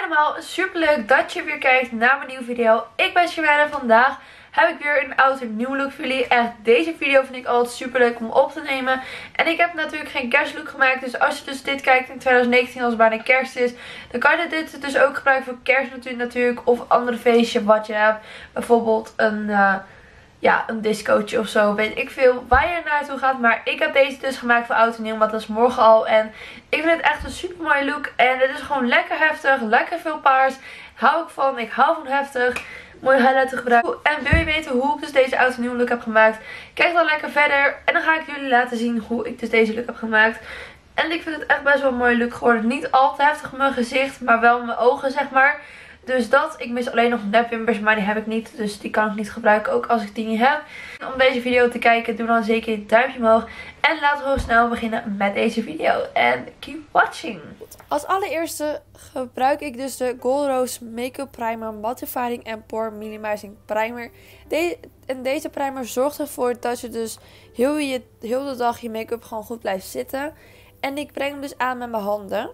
allemaal, super leuk dat je weer kijkt naar mijn nieuwe video. Ik ben Shamara en vandaag heb ik weer een oud en nieuw look voor jullie. Echt, deze video vind ik altijd super leuk om op te nemen. En ik heb natuurlijk geen kerstlook gemaakt. Dus als je dus dit kijkt in 2019 als het bijna kerst is, dan kan je dit dus ook gebruiken voor kerst natuurlijk. Of andere feestje wat je hebt. Bijvoorbeeld een discootje of zo, weet ik veel waar je naartoe gaat. Maar ik heb deze dus gemaakt voor oud en nieuw, want dat is morgen al. En ik vind het echt een super mooie look. En het is gewoon lekker heftig, lekker veel paars. Hou ik van, ik hou van heftig. Mooie highlighter gebruiken. En wil je weten hoe ik dus deze oud en nieuw look heb gemaakt? Kijk dan lekker verder. En dan ga ik jullie laten zien hoe ik dus deze look heb gemaakt. En ik vind het echt best wel een mooie look geworden. Niet al te heftig mijn gezicht, maar wel mijn ogen zeg maar. Dus dat, ik mis alleen nog nepwimpers, maar die heb ik niet. Dus die kan ik niet gebruiken, ook als ik die niet heb. En om deze video te kijken, doe dan zeker een duimpje omhoog. En laten we snel beginnen met deze video. En keep watching. Als allereerste gebruik ik dus de Gold Rose Make-up Primer Mattifying en Pore Minimizing Primer. Deze primer zorgt ervoor dat je dus heel de dag je make-up gewoon goed blijft zitten. En ik breng hem dus aan met mijn handen.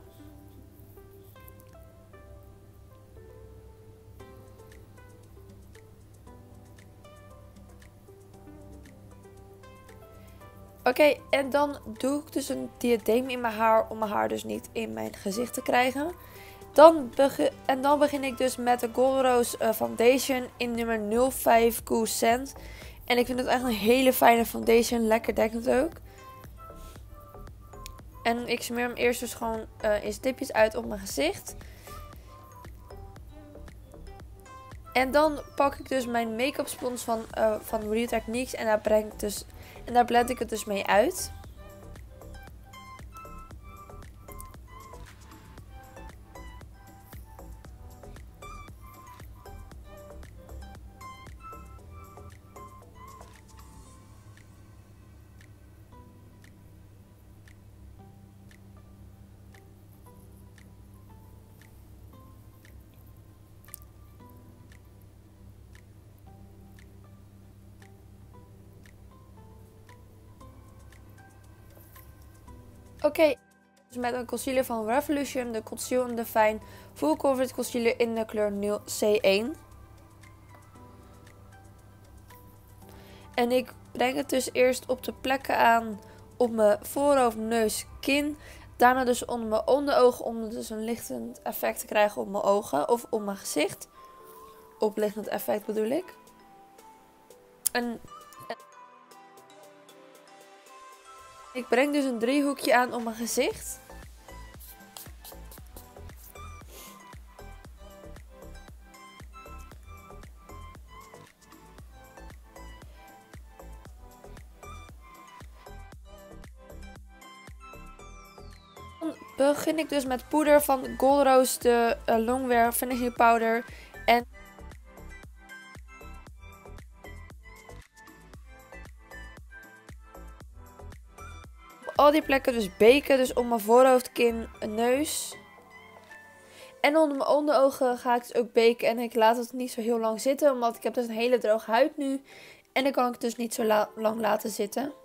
Oké, en dan doe ik dus een diadeem in mijn haar om mijn haar dus niet in mijn gezicht te krijgen. Dan begin ik dus met de Gold Rose Foundation in nummer 05 Cool Scent. En ik vind het echt een hele fijne foundation, lekker dekkend ook. En ik smeer hem eerst dus gewoon in stipjes uit op mijn gezicht. En dan pak ik dus mijn make-up spons van Real Techniques en daar blend ik het dus mee uit. Oké, dus met een concealer van Revolution, de Conceal & Define Full Coverage Concealer in de kleur 0C1. En ik breng het dus eerst op de plekken aan op mijn voorhoofd, neus, kin. Daarna dus onder mijn onderogen om dus een lichtend effect te krijgen op mijn ogen of op mijn gezicht. Oplichtend effect bedoel ik. Ik breng dus een driehoekje aan op mijn gezicht. Dan begin ik dus met poeder van Gold Rose, de Longwear Finishing Powder. En al die plekken dus beken, dus om mijn voorhoofd, kin, neus. En onder mijn onderogen ga ik dus ook beken en ik laat het niet zo heel lang zitten, omdat ik heb dus een hele droge huid nu. En dan kan ik het dus niet zo lang laten zitten.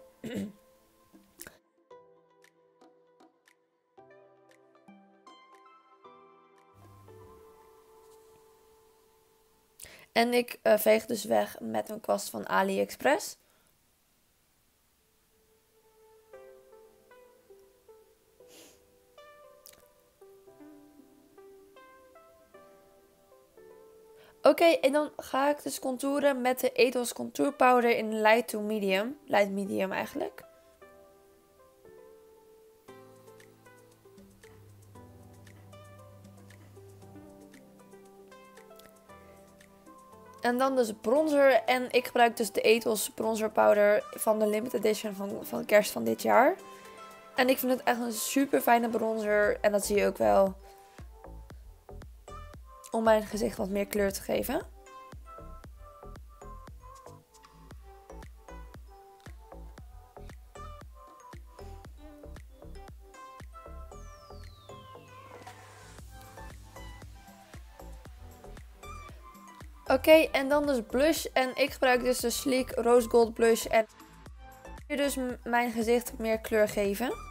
En ik veeg dus weg met een kwast van AliExpress. Oké, en dan ga ik dus contouren met de Ethos Contour Powder in light to medium. Light medium eigenlijk. En dan dus bronzer. En ik gebruik dus de Ethos Bronzer Powder van de Limited Edition van kerst van dit jaar. En ik vind het echt een super fijne bronzer. En dat zie je ook wel. Om mijn gezicht wat meer kleur te geven. Oké, en dan dus blush. En ik gebruik dus de Sleek Rose Gold Blush. En hier dus mijn gezicht meer kleur geven. 'Oké, 'Oké, en dan dus blush en ik gebruik dus de Sleek Rose Gold Blush en hier dus mijn gezicht meer kleur geven. 'Oké, en dan dus blush en ik gebruik dus de Sleek Rose Gold Blush en hier dus mijn gezicht meer kleur geven. 'Oké, en dan dus blush en ik gebruik dus de Sleek Rose Gold Blush en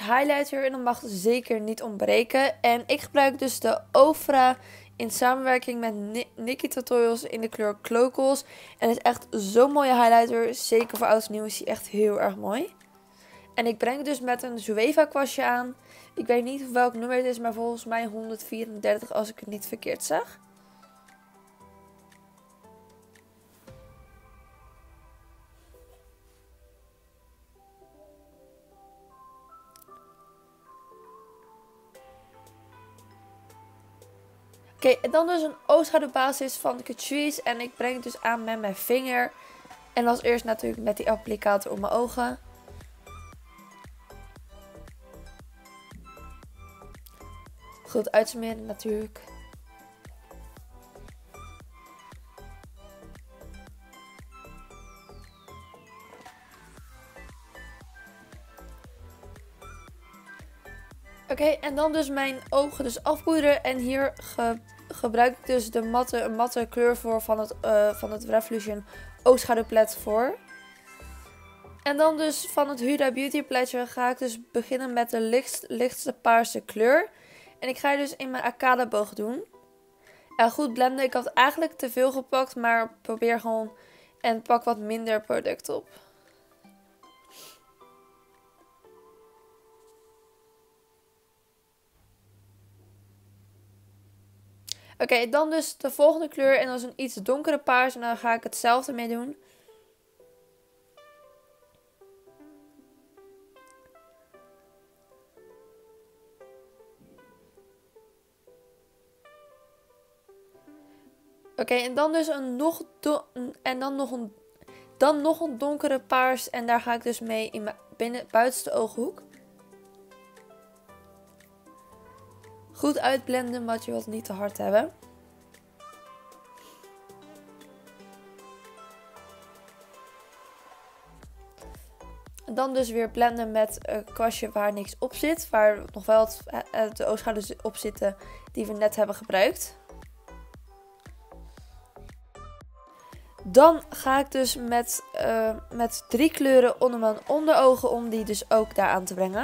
highlighter en dat mag zeker niet ontbreken. En ik gebruik dus de Ofra in samenwerking met Nikkie Tutorials in de kleur Clocals. En het is echt zo'n mooie highlighter. Zeker voor oud en nieuw is die echt heel erg mooi. En ik breng dus met een Zoeva kwastje aan. Ik weet niet welk nummer het is, maar volgens mij 134 als ik het niet verkeerd zag. Oké, en dan dus een oogschaduwbasis van Catrice. En ik breng het dus aan met mijn vinger. En als eerst natuurlijk met die applicator op mijn ogen. Goed uitsmeren natuurlijk. Oké, en dan dus mijn ogen dus afpoederen. En hier gebruik ik dus de matte kleur voor van het Revolution oogschaduwpalet voor. En dan dus van het Huda Beauty paletje ga ik dus beginnen met de lichtste paarse kleur. En ik ga dus in mijn arcadeboog doen. En goed blenden. Ik had eigenlijk te veel gepakt, maar probeer gewoon en pak wat minder product op. Oké, dan dus de volgende kleur en dat is een iets donkere paars en daar ga ik hetzelfde mee doen. Oké, en dan dus dan nog een donkere paars en daar ga ik dus mee in mijn buitenste ooghoek. Goed uitblenden, want je wilt het niet te hard hebben. En dan dus weer blenden met een kwastje waar niks op zit. Waar nog wel de oogschaduws op zitten die we net hebben gebruikt. Dan ga ik dus met 3 kleuren onder mijn onderogen om die dus ook daar aan te brengen.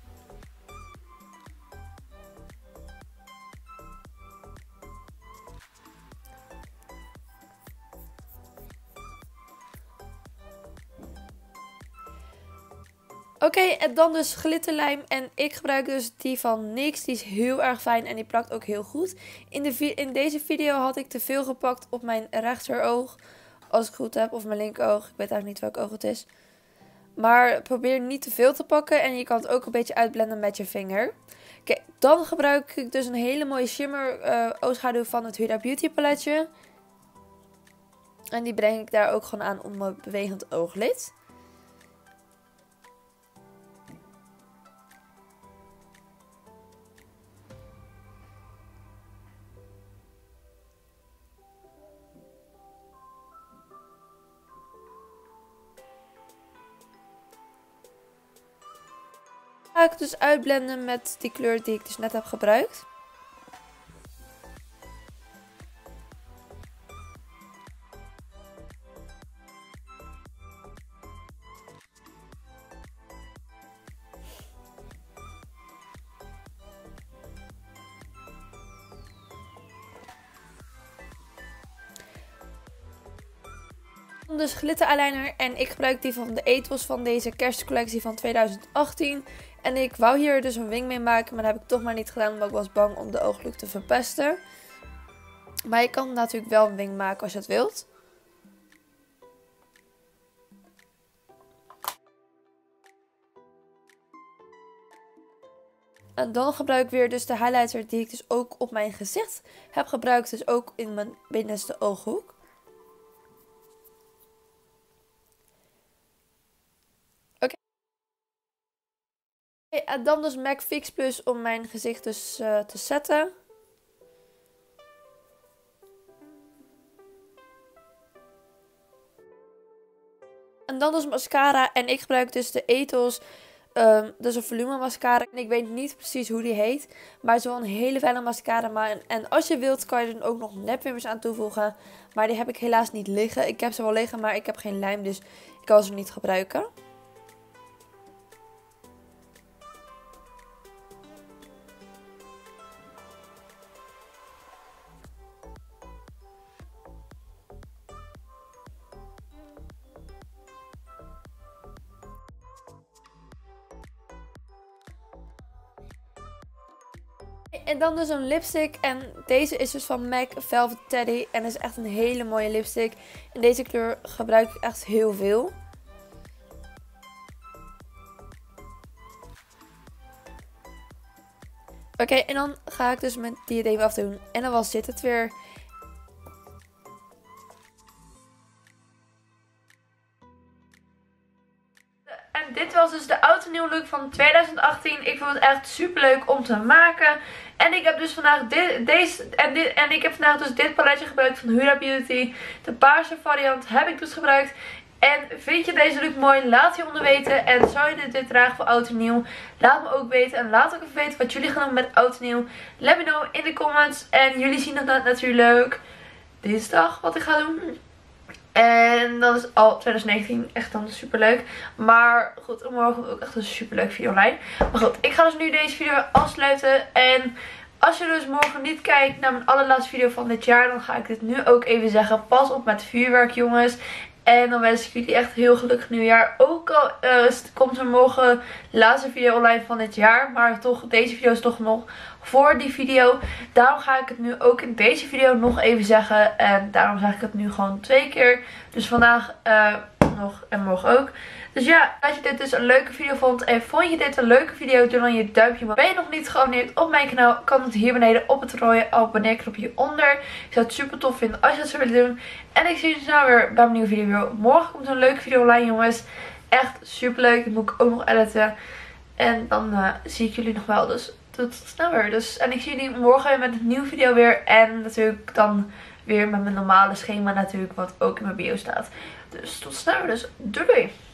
Oké, en dan dus glitterlijm. En ik gebruik dus die van NYX. Die is heel erg fijn en die plakt ook heel goed. In deze video had ik te veel gepakt op mijn rechteroog. Als ik het goed heb. Of mijn linkeroog. Ik weet eigenlijk niet welk oog het is. Maar probeer niet te veel te pakken. En je kan het ook een beetje uitblenden met je vinger. Oké, dan gebruik ik dus een hele mooie shimmer oogschaduw van het Huda Beauty paletje. En die breng ik daar ook gewoon aan op mijn bewegend ooglid. Ga ik dus uitblenden met die kleur die ik dus net heb gebruikt. Dus glitter eyeliner en ik gebruik die van de Ethos van deze kerstcollectie van 2018. En ik wou hier dus een wing mee maken, maar dat heb ik toch maar niet gedaan omdat ik was bang om de ooglook te verpesten. Maar je kan natuurlijk wel een wing maken als je het wilt. En dan gebruik ik weer dus de highlighter die ik dus ook op mijn gezicht heb gebruikt. Dus ook in mijn binnenste ooghoek. En dan dus MAC Fix Plus om mijn gezicht dus te zetten. En dan dus mascara. En ik gebruik dus de Ethos. Dus een volume mascara. En ik weet niet precies hoe die heet. Maar het is wel een hele fijne mascara. En als je wilt kan je er ook nog nepwimpers aan toevoegen. Maar die heb ik helaas niet liggen. Ik heb ze wel liggen, maar ik heb geen lijm. Dus ik kan ze niet gebruiken. En dan dus een lipstick. En deze is dus van MAC Velvet Teddy. En is echt een hele mooie lipstick. En deze kleur gebruik ik echt heel veel. Oké, en dan ga ik dus mijn diadeem afdoen. En dan was dit het weer. En dit was dus de oud en nieuw look van 2018. Ik vond het echt super leuk om te maken. En ik heb dus vandaag dit paletje gebruikt van Huda Beauty. De paarse variant heb ik dus gebruikt. En vind je deze look mooi? Laat je onder weten. En zou je dit dragen voor oud en nieuw? Laat me ook weten. En laat ook even weten wat jullie gaan doen met oud en nieuw. Let me know in de comments. En jullie zien dat natuurlijk dinsdag wat ik ga doen. En dat is al 2019. Echt dan super leuk. Maar goed, morgen komt ook echt een super leuk video online. Maar goed, ik ga dus nu deze video afsluiten. En als je dus morgen niet kijkt naar mijn allerlaatste video van dit jaar, dan ga ik dit nu ook even zeggen. Pas op met vuurwerk, jongens. En dan wens ik jullie echt heel gelukkig nieuwjaar. Ook al komt er morgen de laatste video online van dit jaar. Maar toch, deze video is toch nog voor die video. Daarom ga ik het nu ook in deze video nog even zeggen. En daarom zeg ik het nu gewoon 2 keer. Dus vandaag nog en morgen ook. Dus ja, als je dit dus een leuke video vond en vond je dit een leuke video, doe dan je duimpje omhoog. Ben je nog niet geabonneerd op mijn kanaal, kan het hier beneden op het rode abonneerknopje hieronder. Ik zou het super tof vinden als je dat zou willen doen. En ik zie je snel weer bij mijn nieuwe video. Morgen komt een leuke video online, jongens. Echt super leuk. Die moet ik ook nog editen. En dan zie ik jullie nog wel. Dus tot snel weer. En ik zie jullie morgen weer met een nieuwe video weer. En natuurlijk dan weer met mijn normale schema natuurlijk, wat ook in mijn bio staat. Dus tot snel weer. Dus doei doei.